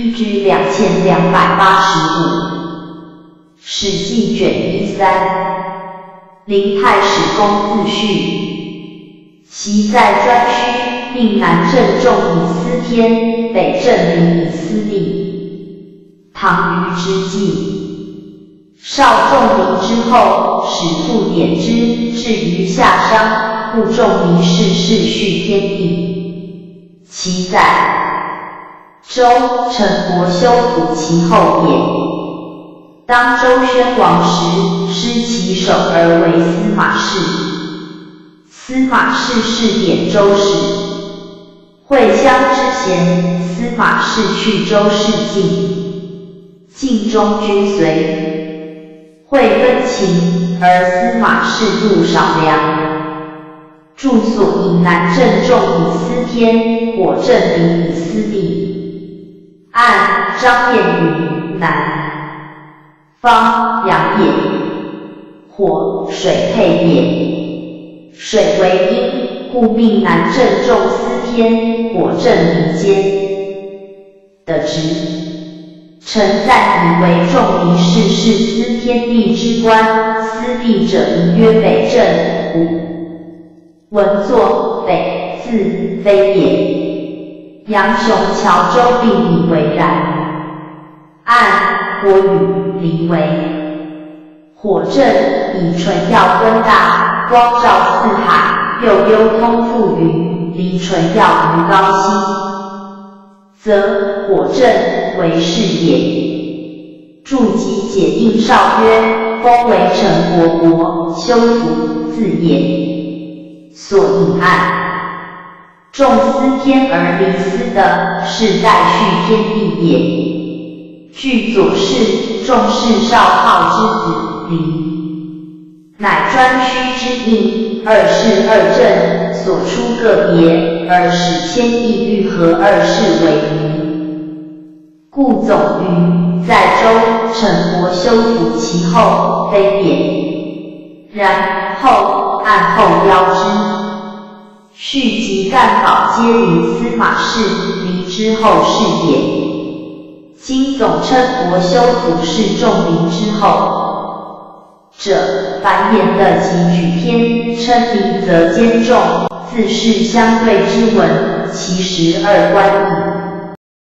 PG 2285，史记卷13，临太史公自序。其在颛顼，并南郑仲以司天，北郑灵以司隶。唐虞之际，少仲灵之后，使复典之，至于夏商，故仲离世世续天地。其在周陈国修土其后也。当周宣王时，失其首而为司马氏。司马氏是典周氏。会襄之贤，司马氏去周氏晋，晋中君随。会分秦，而司马氏度少梁。住所以南郑仲以司天，火郑灵以司隶。按张卞云南方阳也。火水配也，水为阴，故命南郑仲司天，火郑灵间的职。臣暂以为仲离世是司天地之官，司隶者宜曰北郑。五文作北字非也。杨雄乔州并以为然。按国语离为。火郑以纯耀根大，光照四海，又幽通覆云，离纯耀于高息，则火郑为是也。注集解印诏曰：封为陈国，修土自也。所以按仲司天而离司的，是代续天地也。据左氏，仲是少昊之子离，乃颛顼之印，二世二正，所出个别，而使千亿欲合二世为一。故总于在周陈国修土其后，非典。然后按后标之。续及干稿皆离司马氏，离之后是也。今总称国修土是仲离之后者，凡言的及举天，称离则兼重，自是相对之文，其实二关义。